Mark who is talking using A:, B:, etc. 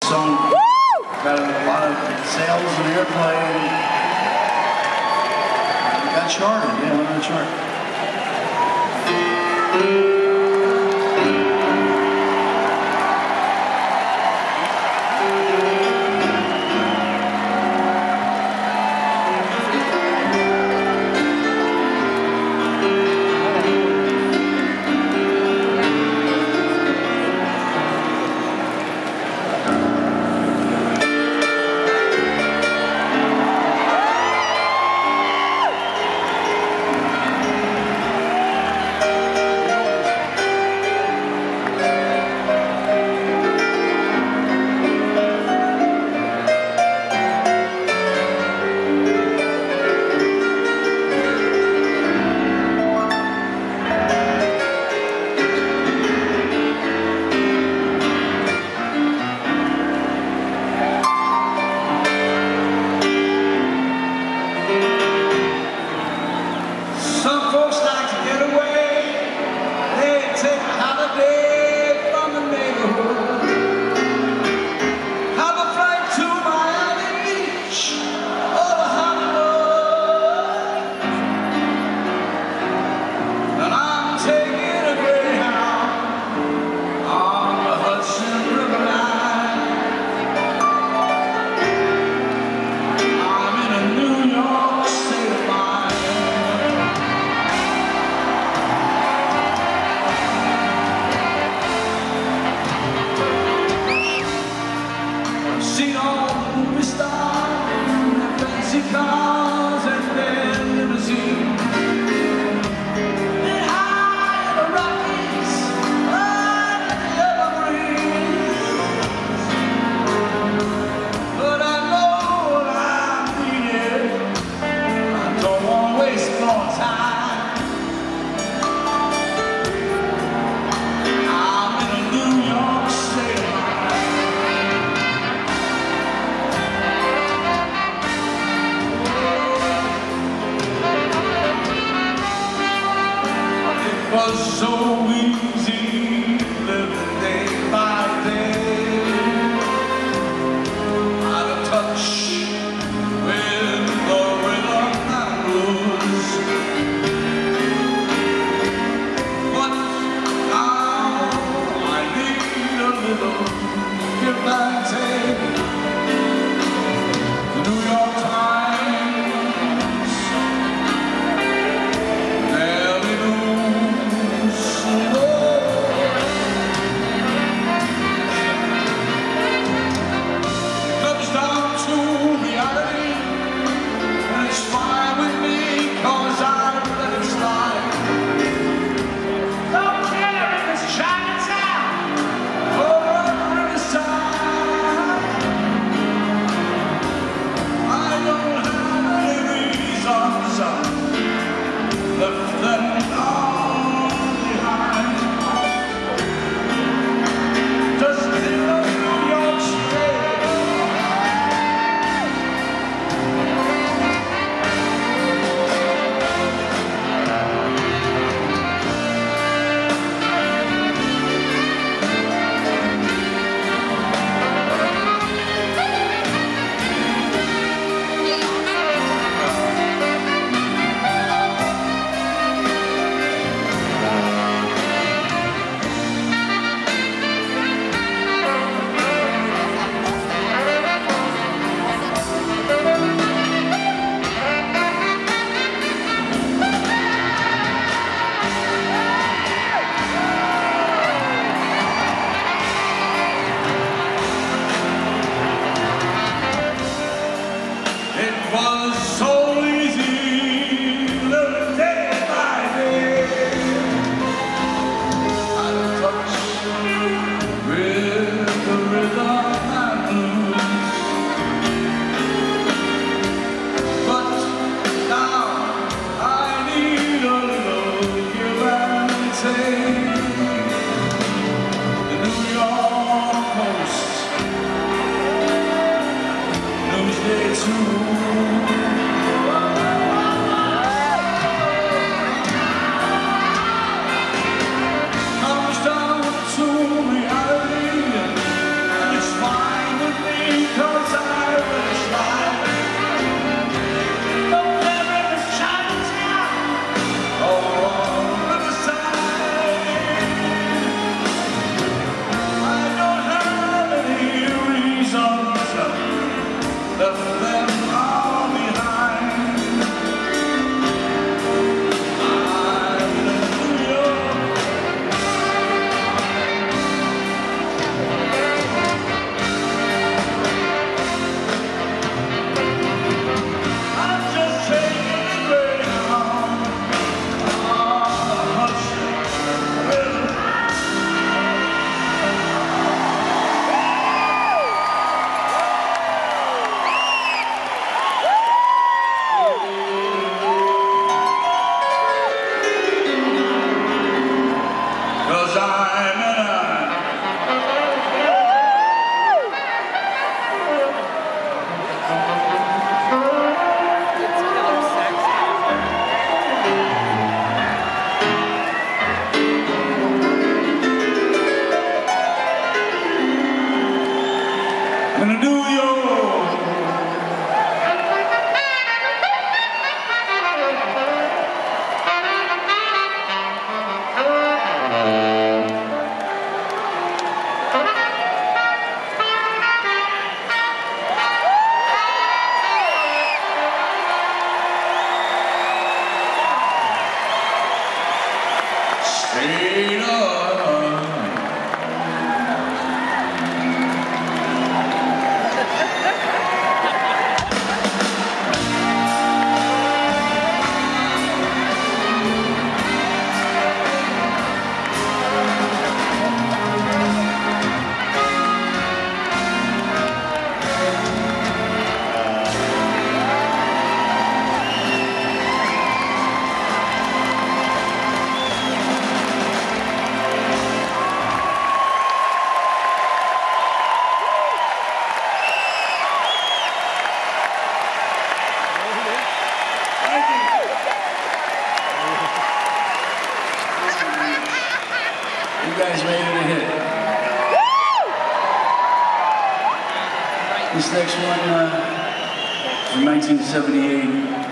A: song got a lot of sales and airplay. It got charted, yeah, went on the chart. Seen all the movie stars, their fancy cars and their limousines. Been high in the Rockies, under the evergreens. But I know what I needed. I don't want to waste more time. I'm in a New York state of mind. It was so easy living day by day, out of touch with the rhythm and blues. But now I need a little give and take. The New York Times, Daily News, comes down to reality, and it's fine with me, 'cause I let it slide. Don't care if it's Chinatown or Riverside. I don't have any reasons left them all behind. Just live in New York State. It was so easy living day by day, out of touch with the rhythm and blues. But now I need a little give and take. The New York Post, Newsday too. left them all behind. I'm in New York. I'm just taking a Greyhound on the Hudson River. Cause I'm in New York. Straight up. You guys made it a hit. This next one from 1978.